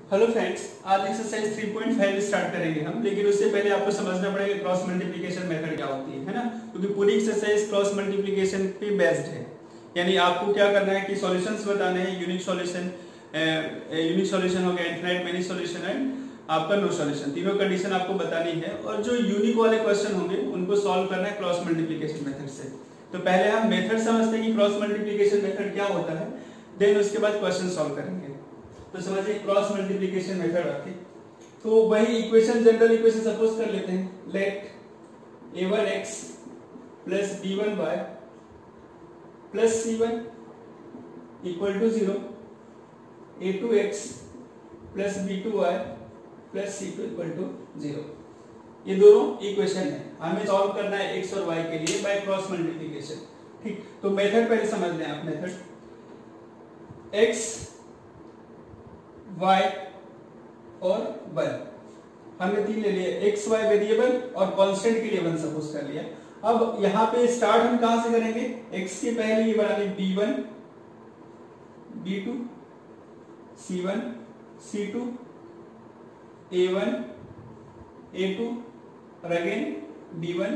Hello friends, आज exercise 3.5 start करेंगे हम। लेकिन उससे पहले आपको समझना पड़ेगा क्रॉस मल्टीप्लिकेशन मेथड क्या होती है ना, क्योंकि पूरी एक्सरसाइज क्रॉस मल्टीप्लिकेशन पे बेस्ड है। यानी आपको क्या करना है कि सॉल्यूशंस बताने हैं, यूनिक सॉल्यूशन हो गया, इनफाइनाइट मेनी सॉल्यूशन एंड आपका नो सॉल्यूशन, तीनों कंडीशन आपको बतानी है। और जो यूनिक वाले क्वेश्चन होंगे उनको सॉल्व करना है क्रॉस मल्टीप्लिकेशन मेथड से। तो पहले हम मेथड समझते हैं कि क्रॉस मल्टीप्लिकेशन मेथड क्या होता है, देन उसके बाद क्वेश्चन सॉल्व करेंगे। तो समझिए क्रॉस मल्टीप्लिकेशन मेथड आती, तो वही इक्वेशन, जनरल इक्वेशन सपोज कर लेते हैं। Let a1x plus b1y plus c1 equal to 0, a2x plus b2y plus c2 equal to 0। ये दोनों इक्वेशन है, हमें सॉल्व करना है x और y के लिए बाय क्रॉस मल्टीप्लिकेशन। ठीक, तो मेथड पहले समझ लें आप। मेथड x y और 1 हमने तीन ले लिए, x y वेरिएबल और कांस्टेंट के लिए 1 सपोज कर लिया। अब यहाँ पे स्टार्ट हम कहां से करेंगे, x के पहले ये बना लें b1 b2 c1 c2 a1 a2 और अगेन b1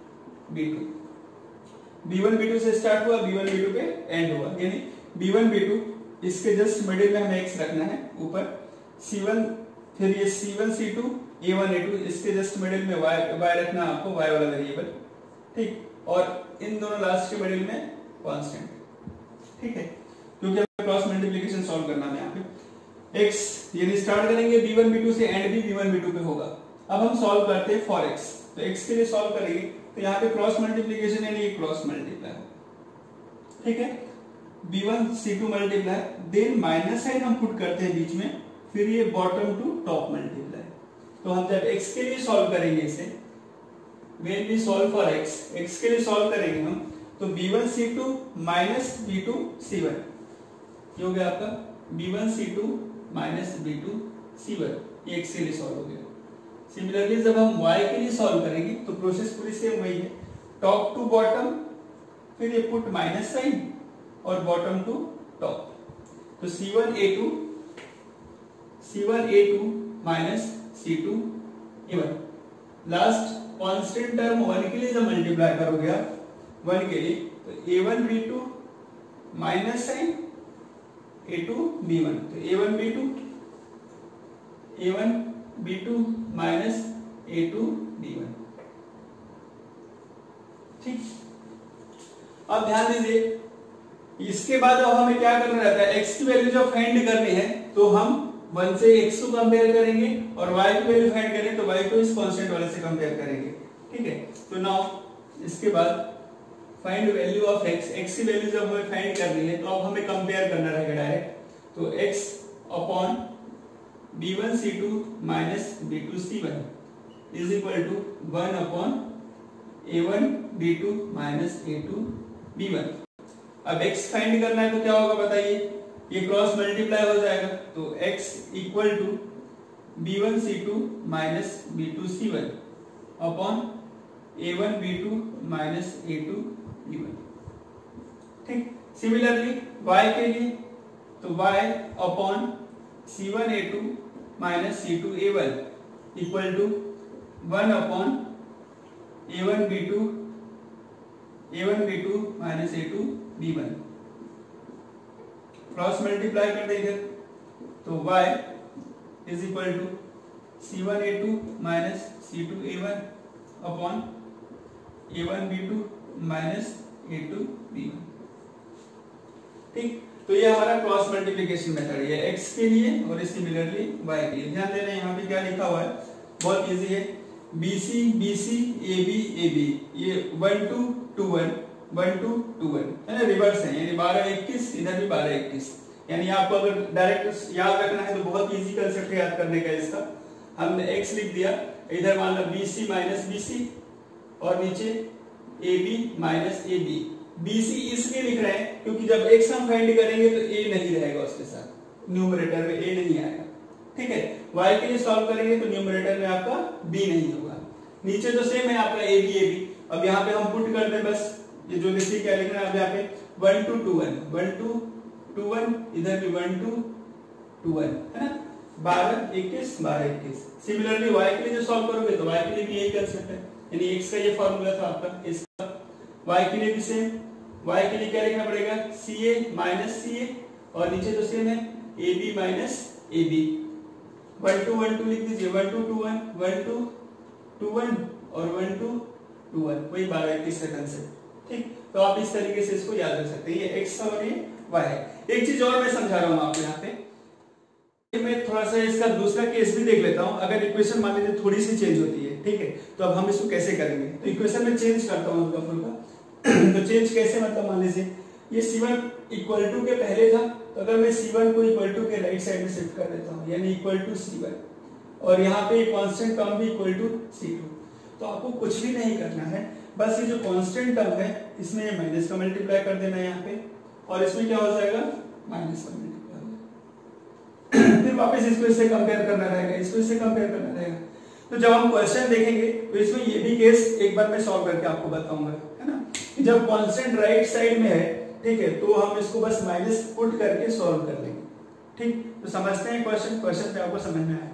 b2 से स्टार्ट हुआ, b1 b2 पे एंड हुआ। यानी b1 b2 इसके जस्ट मिडिल में हमें x रखना है ऊपर, c1 फिर ये c1 c2 a1 a2 इसके जस्ट मिडिल में y रखना आपको, y वाला वेरिएबल। ठीक, और इन दोनों लास्ट के मिडिल में कांस्टेंट। ठीक है, क्योंकि हमें क्रॉस मल्टीप्लिकेशन सॉल्व करना है यहाँ पे। x यानी स्टार्ट करेंगे b1 b2 से, एंड भी b1 b2 पे होगा। अब हम सॉल्व करते हैं फॉर x, तो x के लिए सॉल्व करेंगे तो यहाँ पे क्रॉस मल्टीप्लिकेशन यानी क्रॉस मल्टीप्लाई। ठीक है, b1 c2 multiply, then minus sign हम पुट करते हैं बीच में, फिर ये बॉटम टू टॉप मल्टीप्लाई। तो हम जब x के लिए सॉल्व करेंगे इसे, when we solve for x के लिए सॉल्व करेंगे हम, तो b1 c2 minus b2 c1 ये हो गया आपका b1 c2 minus b2 c1, ये x के लिए सॉल्व हो गया। सिमिलरली जब हम y के लिए सॉल्व करेंगे तो प्रोसेस पूरी सेम वही है, टॉप टू बॉटम, फिर ये पुट माइनस साइन और बॉटम टू टॉप। तो c1 a2 minus c2 a1, last constant term 1 के लिए जब मल्टीप्लाई करोगे आप 1 के लिए, तो a1 b2 minus sign a2 b1, तो a1 b2 minus a2 b1। ठीक, अब ध्यान दीजिए, इसके बाद अब हमें क्या करना रहता है, x की वैल्यू जब फाइंड करनी है तो हम 1 से x को कंपेयर करेंगे, और y की वैल्यू फाइंड करें तो y को इस कांस्टेंट वाले से कंपेयर करेंगे। ठीक है, तो नाउ इसके बाद फाइंड वैल्यू ऑफ x की वैल्यू जब हमें फाइंड करनी है तो अब हमें कंपेयर करना रहेगा डायरेक्ट। तो x upon b1 c2 minus b2 c1 is equal to 1 upon a1 b2 minus a2 b1। अब x फाइंड करना है तो क्या होगा बताइए, ये क्रॉस मल्टीप्लाई हो जाएगा, तो x equal to b1 c2 minus b2 c1 upon a1 b2 minus a2 b1। ठीक, सिमिलरली y के लिए तो y upon c1 a2 minus c2 a1 equal to 1 upon a1 b2 minus a2 b1। Cross multiply कर देंगे तो y is equal to c1 a2 minus c2 a1 upon a1 b2 minus a2 b1। ठीक, तो ये हमारा cross multiplication method है x के लिए और सिमिलरली y के लिए। ध्यान देना यहाँ पे क्या लिखा हुआ है, बहुत इजी है, BC BC AB AB, ये 1 2 2 1 1 2 2 1 है ना, रिवर्स है, यानी 12 21, इधर भी 12 21। यानी आपको अगर डायरेक्ट याद रखना है तो बहुत इजी कंसेप्ट याद करने का इसका। हमने x लिख दिया, इधर मान लो BC माइनस BC और नीचे AB माइनस AB। BC इसलिए लिख रहे हैं क्योंकि जब x हम फाइंड करेंगे तो a नहीं रहेगा उसके साथ, न्यूमरेटर में a नहीं आएगा। ठीक है, y के लिए सॉल्व करेंगे तो न्यूमरेटर में आपका b नहीं होगा। नीचे तो सेम है आपका AB AB। अब यहाँ पे हम पुट कर दे बस, ये जो लिखी क्या लिखना है, अब यहाँ पे 1 2 2 1 1 2 2 1, इधर भी 1 2 2 1 है ना। 12 21 12 21। सिमिलरली y के लिए जो सॉल्व करोगे तो y के लिए भी यही कंसेप्ट है, यानी x का ये फॉर्मूला था आपका, इसका y के लिए भी सेम। y के लिए क्या लिखना पड़ेगा, ca माइनस ca, और नीचे तो सेम है ab माइनस ab। 1 2 1 2 लिख दीजिए, 1 2 2 1 1 2 2 1 और 1 2 2 1, वही 12 21 का कंसेप्ट। ठीक, तो आप इस तरीके से इसको याद रख सकते हैं, ये x है और ये y है। एक चीज और मैं समझा रहा हूं आपको यहाँ पे, मैं थोड़ा सा इसका दूसरा केस भी देख लेता हूं। अगर इक्वेशन मान लीजिए थोड़ी सी चेंज होती है, ठीक है, तो अब हम इसको कैसे करेंगे। तो इक्वेशन में चेंज करता हूं हल्का फुल्का। तो चेंज कैसे, मतलब मान लीजिए ये c1 इक्वल टू के पहले था, तो अगर मैं c1 को इक्वल टू के राइट साइड में शिफ्ट कर देता हूं, यानी इक्वल टू c1, और यहाँ पे कांस्टेंट टर्म भी इक्वल टू c2, तो आपको कुछ भी नहीं करना है, बस ये जो कांस्टेंट टर्म है इसमें माइनस का मल्टीप्लाई कर देना है यहाँ पे, और इसमें क्या हो जाएगा, माइनस का मल्टीप्लाई हो जाएगा। फिर वापस इसको इससे कंपेयर करना रहेगा, इसको इससे कंपेयर करना रहेगा। तो जब हम क्वेश्चन देखेंगे तो इसमें ये भी केस एक बार मैं सॉल्व करके आपको बताऊंगा, है ना। जब कांस्टेंट राइट साइड में है, ठीक है, तो हम इसको बस माइनस पुट करके सॉल्व कर लेंगे। ठीक, तो समझते हैं क्वेश्चन पे आपको समझ में आया।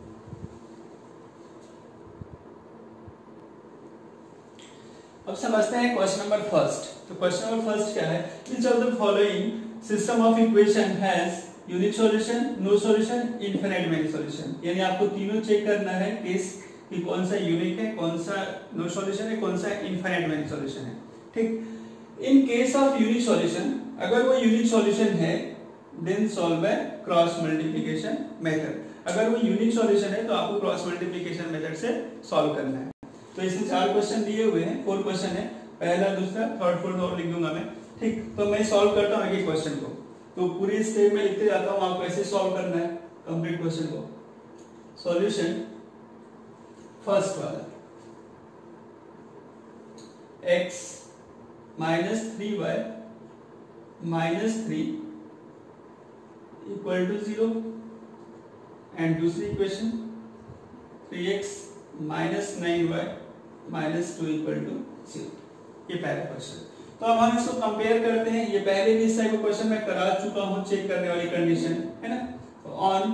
अब समझते हैं क्वेश्चन नंबर फर्स्ट। तो क्वेश्चन नंबर फर्स्ट क्या है, which of the following system of equation has unique solution, no solution, infinite many solution. यानी आपको तीनों चेक करना है केस कि कौन सा यूनिक है, कौन सा नो सॉल्यूशन है, कौन सा इनफिनिट मेनी सॉल्यूशन है। ठीक, in case of unique solution, अगर वो यूनिक सॉल्यूशन है then solve by cross multiplication method. अगर वो यूनिक सॉल्यूशन है तो आपको क्रॉस मल्टीप्लिकेशन मेथड से सॉल्व करना है। तो इसमें 4 क्वेश्चन दिए हुए हैं, 4 क्वेश्चन है, पहला दूसरा थर्ड फोर्थ और लिख दूंगा मैं। ठीक, तो मैं सॉल्व करता हूँ एक क्वेश्चन को, तो पूरी स्टेप में लिखते जाता हूँ, आपको ऐसे सॉल्व करना है कंप्लीट क्वेश्चन को। सॉल्यूशन फर्स्ट वाला, x minus 3y minus 3 equal to 0, and दूसरी equation 3x minus 9y minus 2 equal to 0। ये पहला क्वेश्चन। तो अब हम इसको कंपेयर करते हैं। ये पहले भी इस टाइप का क्वेश्चन मैं करा चुका हूं, चेक करने वाली कंडीशन, है ना। तो ऑन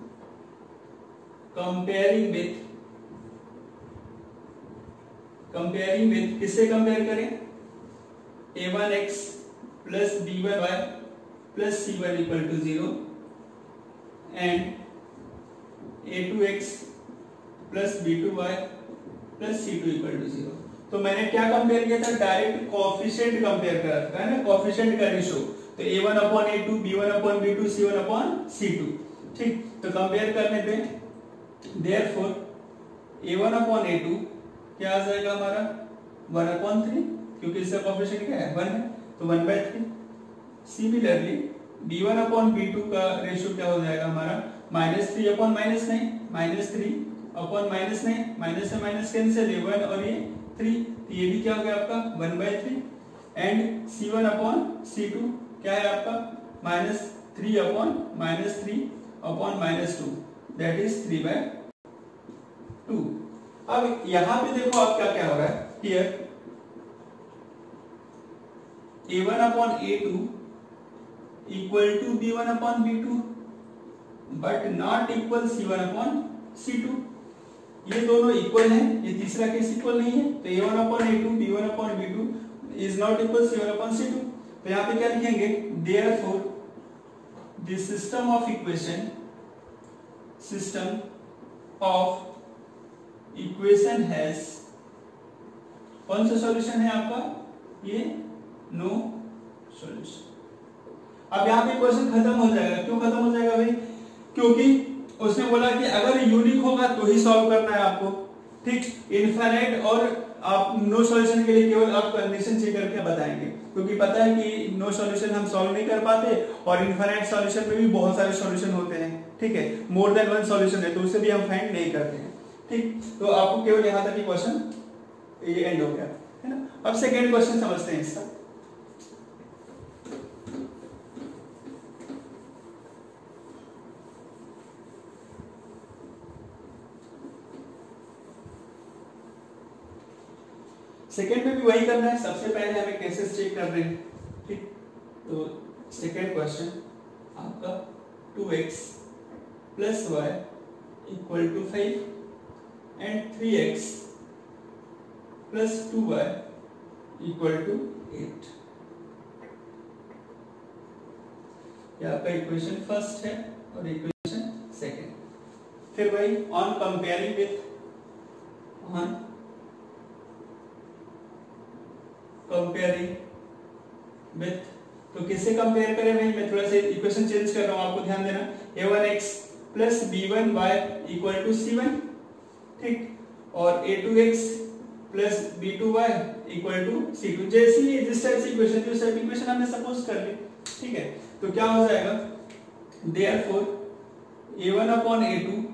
कंपेयरिंग विथ किससे कंपेयर करें, a1x plus b1y plus c1 equal to 0 and a2x plus b2y plus c2 equal to 0। तो मैंने क्या कंपेयर किया था, डायरेक्ट कोएफिशिएंट कंपेयर करा था, है ना, कोएफिशिएंट का रेशो। तो a1 upon a2, b1 upon b2, c1 upon c2। ठीक, तो कंपेयर करने पे देयरफॉर a1 अपॉन a2 क्या आ जाएगा हमारा 1 अपॉन 3, क्योंकि इसका कोएफिशिएंट क्या है 1 है, तो 1/3। सिमिलरली b1 अपॉन b2 का रेशो क्या हो जाएगा हमारा -3 अपॉन -9, -3 अपॉन -9, माइनस से माइनस कैंसिल, 1 और ये 3, तो ये भी क्या हो गया आपका 1/3। एंड c1 अपॉन c2 क्या है आपका -3 अपॉन -3 अपॉन -2, दैट इज 3/2। अब यहां पे देखो आप क्या क्या हो रहा है, here a1 upon a2 equal to b1 upon b2 but not equal c1 upon c2। ये दोनों इक्वल हैं, ये तीसरा केस इक्वल नहीं है। तो a1 upon a2, b1 upon b2 is not equal c1 upon c2। तो यहाँ पे क्या लिखेंगे, therefore the system of equation has, कौन सा सॉल्यूशन है आपका, ये नो सॉल्यूशन। अब यहाँ पे क्वेश्चन खत्म हो जाएगा। क्यों खत्म हो जाएगा भाई, क्योंकि उसने बोला कि अगर यूनिक होगा तो ही सॉल्व करना है आपको। ठीक, इनफिनिट और आप नो सॉल्यूशन के लिए केवल आप कंडीशन चेक करके बताएंगे, क्योंकि पता है कि नो सॉल्यूशन हम सॉल्व नहीं कर पाते, और इनफिनिट सॉल्यूशन में भी बहुत सारे सॉल्यूशन होते हैं। ठीक है, मोर देन 1 सॉल्यूशन है तो उसे भी हम फाइंड नहीं करते हैं। ठीक, तो आपको केवल यहां तक ही क्वेश्चन ये एंड हो गया, है ना। अब सेकेंड क्वेश्चन समझते हैं इसका। सेकेंड में भी वही करना है। सबसे पहले हमें केसेस चेक कर रहे हैं। ठीक, तो सेकेंड क्वेश्चन आपका 2x plus y equal to 5 and 3x प्लस 2y इक्वल टू 8। यह आपका इक्वेशन फर्स्ट है और इक्वेशन सेकंड। फिर भाई ऑन कंपेयरिंग विथ तो किससे कंपेयर करें भाई, मैं थोड़ा सा इक्वेशन चेंज कर रहा हूं, आपको ध्यान देना। a1x plus b1y equal to c1, ठीक, और a2x plus b2y equal to c2। जैसी जिस टाइप से इक्वेशन थी उस टाइप इक्वेशन हमने सपोज कर ली, ठीक है। तो क्या हो जाएगा, देयरफॉर a1 अपॉन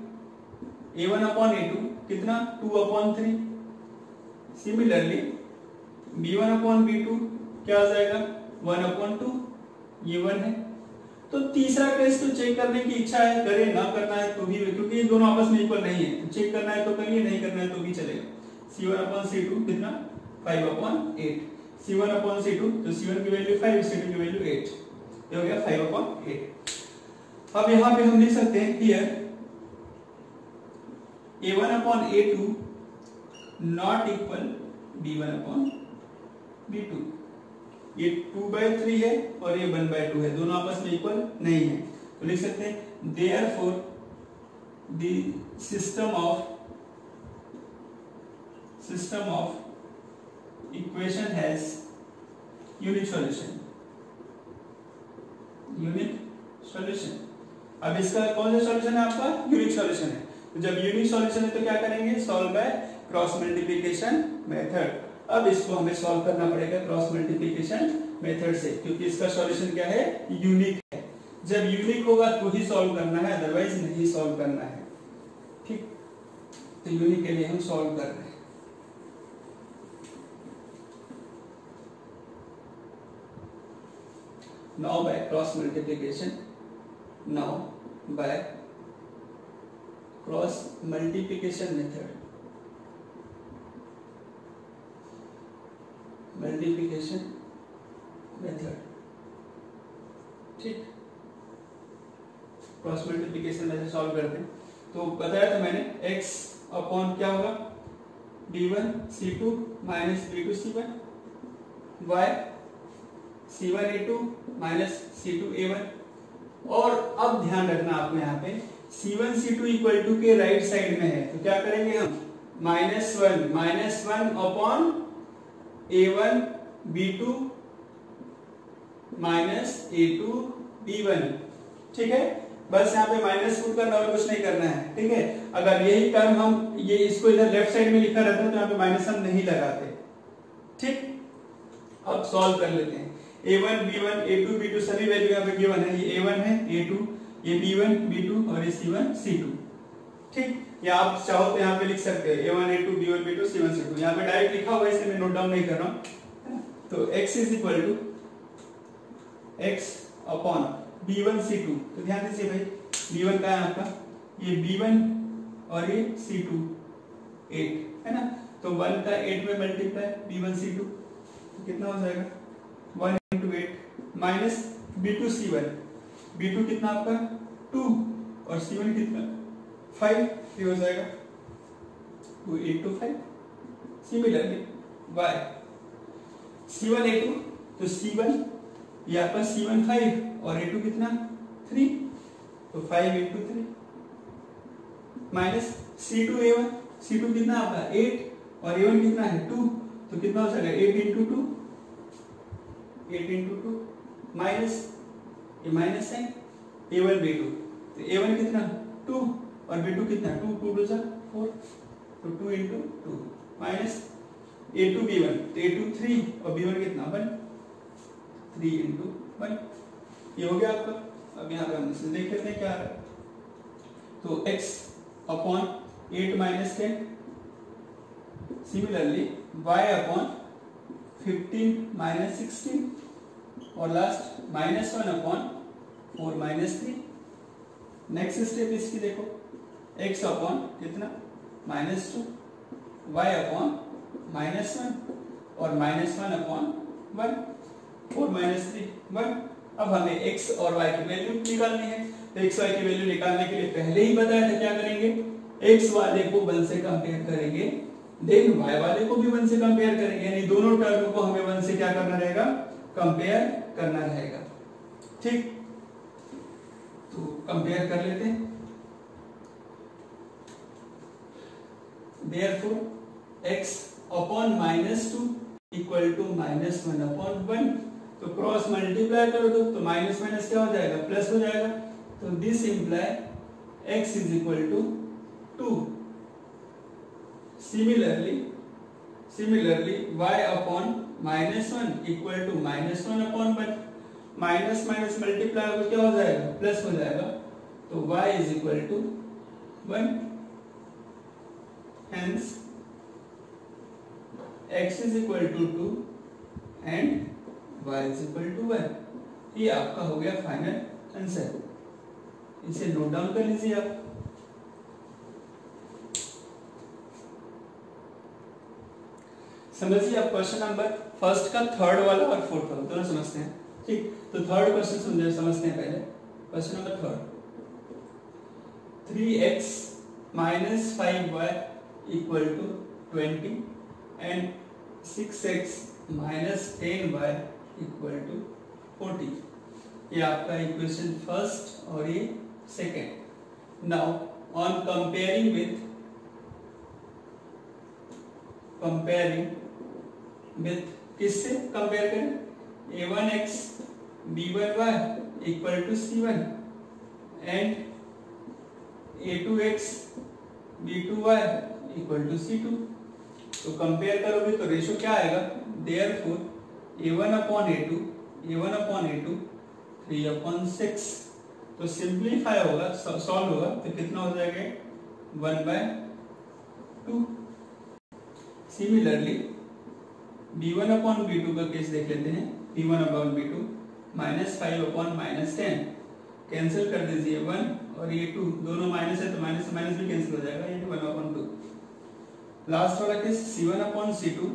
a2 कितना 2/3। सिमिलरली b1 अपॉन b2 क्या हो जाएगा 1/2, ये 1 है। तो तीसरा केस तो चेक करने की इच्छा है, करे ना करना है तो भी, क्योंकि ये दोनों आपस में इक्वल नहीं है, चेक करना है तो करिए, नहीं करना है तो भी चलेगा। c1 अपॉन c2 कितना 5/8, c1 अपॉन c2 तो c1 की वैल्यू 5, c2 की वैल्यू 8, ये हो गया 5/8। अब यहां पे हम लिख सकते हैं here a1 upon a2 not equal b1 upon b2। ये 2/3 है और ये 1/2 है, दोनों आपस में इक्वल नहीं है। तो लिख सकते हैं therefore the system of equation has unique solution. अब इसका कौन सा सॉल्यूशन है आपका, यूनिक सॉल्यूशन है। तो जब यूनिक सॉल्यूशन है तो क्या करेंगे, solve by cross multiplication method. अब इसको हमें सॉल्व करना पड़ेगा क्रॉस मल्टीप्लिकेशन मेथड से, क्योंकि इसका सॉल्यूशन क्या है, यूनिक है। जब यूनिक होगा तो ही सॉल्व करना है, अदरवाइज नहीं सॉल्व करना है, ठीक। तो यूनिक के लिए हम सॉल्व कर रहे हैं। Now by cross multiplication method, ठीक। क्रॉस मल्टीप्लिकेशन में सॉल्व करते हैं। तो बताया था मैंने x अपॉन क्या होगा b1 c2 minus b2 c1, y c1 a2 minus c2 a1। और अब ध्यान रखना आपको यहाँ पे c1 c2 इक्वल टू के राइट साइड में है, तो क्या करेंगे हम -1 upon a1 b2 minus a2 b1, ठीक है। बस यहाँ पे माइनस पुट करना और कुछ नहीं करना है, ठीक है। अगर यही टर्म हम ये इसको इधर लेफ्ट साइड में लिखा रहता है तो यहाँ पे माइनस हम नहीं लगाते, ठीक। अब सॉल्व कर लेते हैं। a1 b1 a2 b2 सभी वैल्यू यहाँ पे गिवन है, ये a1 है, a2, ये b1 b2 और ये c1 c2, ठीक। या आप चाहो तो यहाँ पे लिख सकते हैं a1 a2 b1 b2 c1 c2, यहाँ पे डायरेक्ट लिखा हुआ है इसलिए मैं नोट डाउन नहीं कर रहा हूँ। तो x is equal to x upon b1 c2। तो ध्यान दीजिए भाई b1 का है आपका, ये b1 और ये c2 8 है ना, तो 1 का 8 में मल्टीप्लाई b1 c2 तो कितना हो जाएगा 1 into 8 minus b2 c1, b2 कितना आपका 2 और c1 कितना 5, ये हो जाएगा 2 into 5। Similarly y c1 a2 तो c1 ये आपका c1 5 और a2 कितना 3, तो 5 into 3 minus c2 a1, c2 कितना आपका 8 और a1 कितना है 2, तो कितना हो जाएगा 8 into 2 माइनस ये माइनस है a1 b2, तो a1 कितना 2 और b2 कितना 2 2 2 4, तो 2 into 2 माइनस a2 b1, तो a2 3 और b1 कितना 1, 3 into 1, ये हो गया आपका। अब यहाँ पे हम इसे देख लेते हैं क्या आ रहा है। तो x upon 8 minus 10, similarly y upon 15 minus 16 और last -1 upon 4 minus 3। Next step इसकी देखो x अपॉन कितना -2, y अपॉन -1 और -1 अपॉन 1, 4 माइनस 3 1। अब हमें x और y की वैल्यू निकालनी है, तो एक्स वाई की वैल्यू निकालने के लिए पहले ही बताया था क्या करेंगे, एक्स वाले को 1 से कंपेयर करेंगे, देन वाई वाले को भी 1 से कंपेयर करेंगे, यानी दोनों टर्म को हमें 1 से क्या करना रहेगा, कंपेयर करना रहेगा। ठीक, तो कंपेयर कर लेते हैं। Therefore x upon -2 equal to -1 upon 1, तो क्रॉस मल्टीप्लाई कर दो तो माइनस माइनस क्या हो जाएगा, प्लस हो जाएगा, तो this imply x is equal to 2। Similarly y upon -1 equal to -1 upon 1, minus minus multiply होकर क्या हो जाएगा, प्लस हो जाएगा, तो y is equal to 1। Hence x is equal to 2 and y is equal to 1। ये आपका हो गया फाइनल आंसर। इसे नोट डाउन कर लीजिए आप। समझिए आप क्वेश्चन नंबर फर्स्ट का थर्ड वाला और फोर्थ वाला दोनों समझते हैं। ठीक, तो थर्ड क्वेश्चन समझते हैं पहले। Question number third, 3x minus 5y equal to 20 and 6x minus 10y equal to 40। ये आपका इक्वेशन फर्स्ट और ये second. Now on comparing with किससे कंपेयर करें, a1x b1y equal to c1 and a2x b2y equal to c2। तो compare करोगे तो ratio क्या आएगा, देयरफॉर a1 अपॉन a2 3/6। तो सिंप्लीफाई होगा, सॉल्व होगा तो कितना हो जाएगा 1/2। सिमिलरली b1 अपॉन b2 का केस देख लेते हैं। b1 upon b2 -5 upon -10 cancel कर दीजिए 1 और ये 2 दोनों माइनस है तो माइनस से माइनस भी कैंसिल हो जाएगा, ये 1/2। लास्ट वाला केस c1 अपॉन c2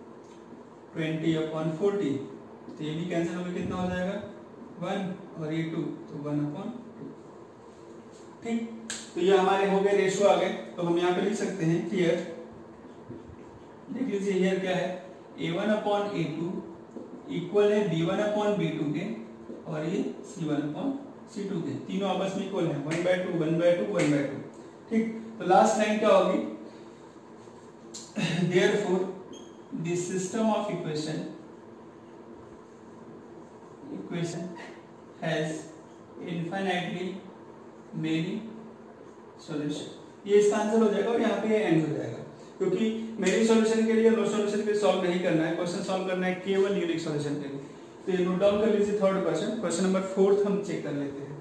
20/40, तो ये भी कैंसिल होकर कितना हो जाएगा 1 और ये 2 तो 1/2। ठीक, तो ये हमारे हो गए रेशो आ गए। तो हम यहाँ पे लिख सकते हैं हियर, देख लीजिए हियर क्या है, a1 अपॉन a2 इक्वल है b1 अपॉन b2 के और ये c1 अपॉन c2 के, तीनों आपस में इक्वल है 1/2 1/2 1/2। ठीक, तो लास्ट लाइन क्या होगी, therefore the system of equation has infinitely many solution। ये इसका आंसर हो जाएगा और यहाँ पे एंड हो जाएगा, क्योंकि मेरी सॉल्यूशन के लिए नो सॉल्यूशन के सॉल्व नहीं करना है, क्वेश्चन सॉल्व करना है केवल यूनिक सॉल्यूशन के लिए। तो ये नोट डाउन कर लीजिए third question. Question number fourth हम चेक कर लेते हैं।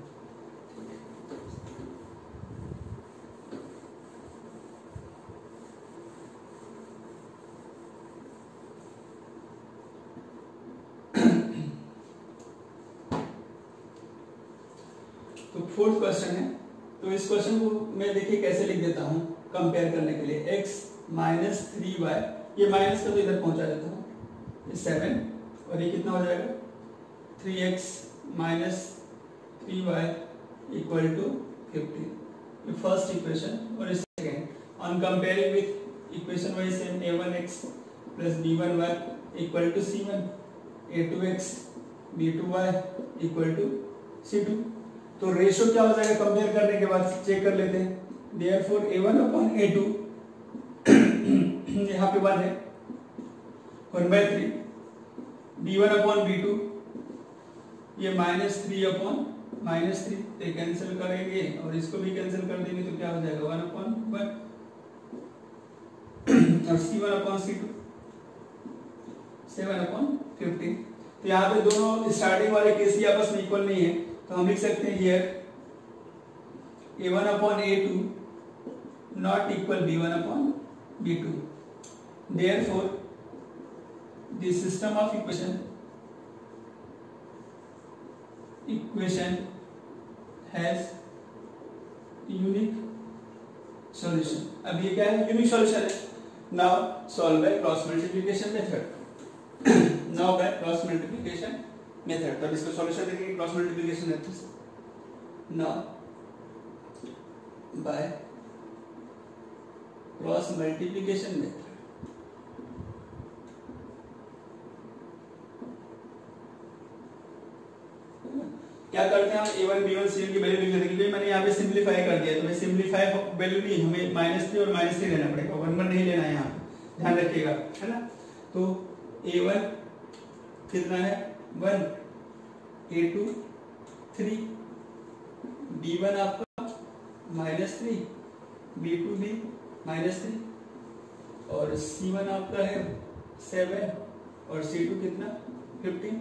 तो फोर्थ क्वेश्चन है, तो इस क्वेश्चन को मैं देखिए कैसे लिख देता हूं कंपेयर करने के लिए। x माइनस 3y, ये माइनस का तो इधर पहुंचा देता हूं, 7 और ये कितना हो जाएगा 3x minus 3y equal to 15। ये फर्स्ट इक्वेशन और second on comparing with equation wise same, a1x plus b1y equal to c1, a2x b2y equal to c2। तो रेशो क्या हो जाएगा कंपेयर करने के बाद, चेक कर लेते हैं। देयरफॉर a1 अपॉन a2 यहाँ पे 1 है 1/3, b1 अपॉन b2 ये -3 अपॉन -3, तो कैंसिल करेंगे और इसको भी कैंसिल कर देंगे तो क्या हो जाएगा 1/1 और c1 अपॉन c2 7/15। तो यहाँ पे दोनों स्टार्टिंग वाले केस ही आपस में इक्वल नहीं है, तो हम लिख सकते हैं here a1 upon a2 not equal b1 upon b2। Therefore the system of equation has unique solution. अब ये क्या है, यूनिक सॉल्यूशन है। Now solve by cross multiplication method. Now by cross multiplication method, तब इसका सॉल्यूशन देखेंगे cross multiplication method से। Now by cross multiplication method क्या करते हैं हम a1 b1 c1 की वैल्यू लिख देते हैं, क्योंकि मैंने यहाँ पे सिंपलीफाई कर दिया, तो मैं सिंपलीफाई वैल्यू नहीं, हमें -3 और -3 लेना पड़ेगा, 1 1 नहीं लेना है यहाँ, ध्यान रखिएगा, है ना। तो a1 कितना है 1, a2 3, b1 आपका -3, b2 भी -3 और c1 आपका है 7 और c2 कितना 15।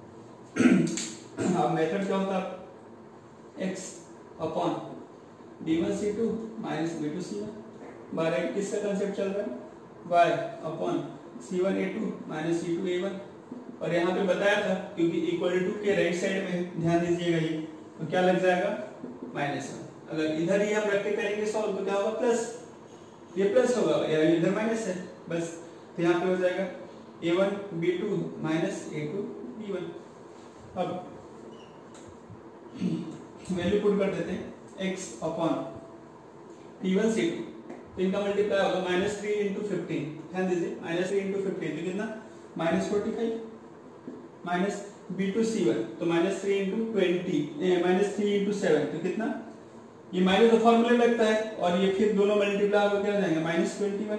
अब मेथड क्या होता है x upon b1 c2 minus b2 c1 by right किसका कंसेप्ट चल रहा है y upon c1 a2 minus c2 a1। और यहाँ पे बताया था क्योंकि इक्वल टू के राइट साइड में ध्यान दीजिएगा, ये तो क्या लग जाएगा -1। अगर इधर ही हम रख के करेंगे सॉल्व तो क्या होगा प्लस, ये प्लस होगा या इधर माइनस है बस, तो यहाँ पे हो जाएगा a1 b2 minus a2 b1। अब वैल्यू पुट कर देते हैं x अपॉन p1 c2, तो इनका मल्टीप्लाई होगा -3 × 15, ध्यान दीजिए -3 × 15 तो कितना -45 माइनस b2 c1 तो -3 × 7 तो कितना, ये माइनस तो फॉर्मूले लगता है और ये फिर दोनों मल्टीप्लाई होकर क्या हो जाएंगे -21,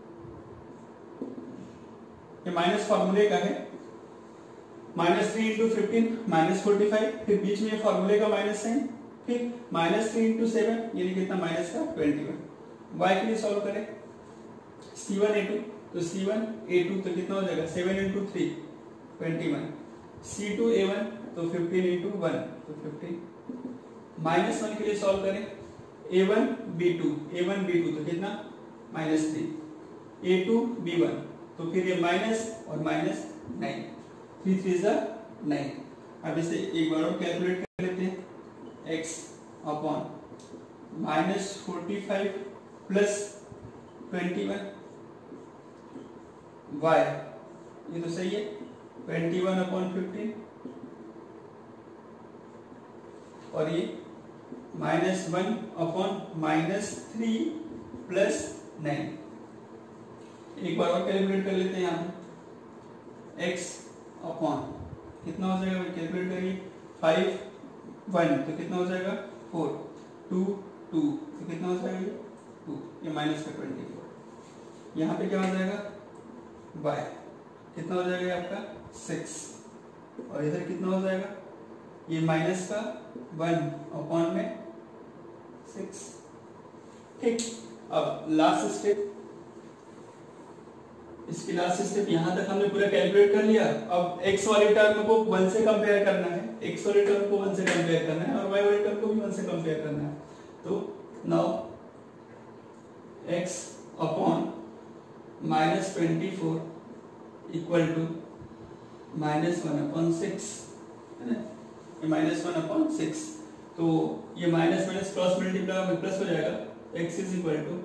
ये माइनस फॉर्मूले का है, -3 × 15 -45, फिर बीच में फॉर्मूले का माइनस साइन, फिर -3 × 7 यानी कितना माइनस का 21। y के लिए सॉल्व करें c1 a2 तो c1 a2 तो कितना हो जाएगा 7 × 3 21, c2 a1 तो 15 × 1 तो 15, -1 के लिए सॉल्व करें a1 b2 तो कितना -3, a2 b1 तो फिर ये माइनस और माइनस 9, 3 3 9। अब इसे एक बार और कैलकुलेट कर लेते हैं x अपॉन -45 प्लस 21 y, ये तो सही है 21 अपॉन 15 और ये -1 अपॉन -3 प्लस 9। एक बार और कैलकुलेट कर लेते हैं यहाँ पे x अपॉन कितना हो जाएगा, कैलकुलेट करिए 5 1 तो कितना हो जाएगा 4 2 2 तो कितना हो जाएगा 2, ये माइनस का 24, यहाँ पे क्या हो जाएगा y कितना हो जाएगा आपका 6 और इधर कितना हो जाएगा ये माइनस का 1 अपॉन में 6। ठीक, अब लास्ट स्टेप, इसकी लास्ट स्टेप यहां तक हमने पूरा कैलकुलेट कर लिया। अब x वाली टर्म को 1 से कंपेयर करना है, x वाली टर्म को 1 से कंपेयर करना है और y वाली टर्म को भी 1 से कंपेयर करना है। तो now x upon -24 equal to -1/6 है ना, ये -1/6, तो ये माइनस माइनस क्रॉस मल्टीप्लाई में प्लस हो जाएगा, x इज इक्वल टू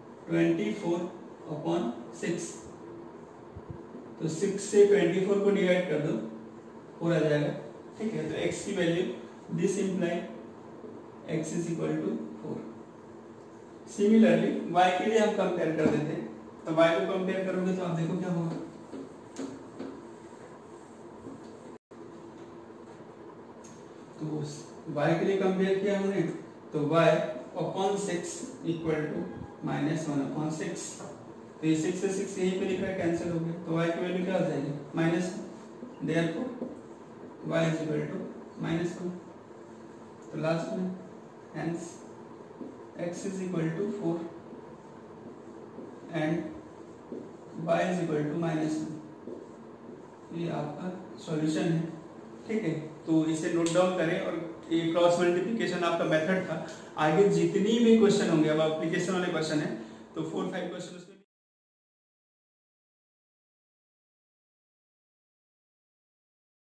24/6, तो 6 से 24 को डिवाइड कर दो 4 आ जाएगा। ठीक है, तो x की value this imply x is equal to 4। Similarly y के लिए हम कंपेयर कर देते हैं, तो y को कंपेयर करोगे तो आप देखो क्या होगा, तो y के लिए कंपेयर किया हमने तो y अपॉन 6 इक्वल टू -1/6, तो ये 6 से 6 यहीं पे लिख रहा है, कैंसिल हो गया, तो y की वैल्यू क्या हो जाएगी minus, therefore y is equal to -1। तो लास्ट में hence x is equal to 4 and y is equal to -1। ये आपका सॉल्यूशन है। ठीक है, तो इसे नोट डाउन करें और ये क्रॉस मल्टीप्लिकेशन आपका मेथड था। आगे जितनी भी क्वेश्चन होंगे, अब एप्लीकेशन वाले क्वेश्चन है तो 4 5 क्वेश्चन